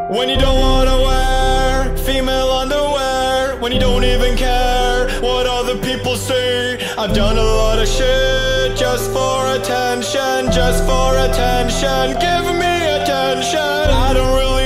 When you don't wanna wear female underwear, when you don't even care what other people say. I've done a lot of shit just for attention, just for attention. Give me attention. I don't really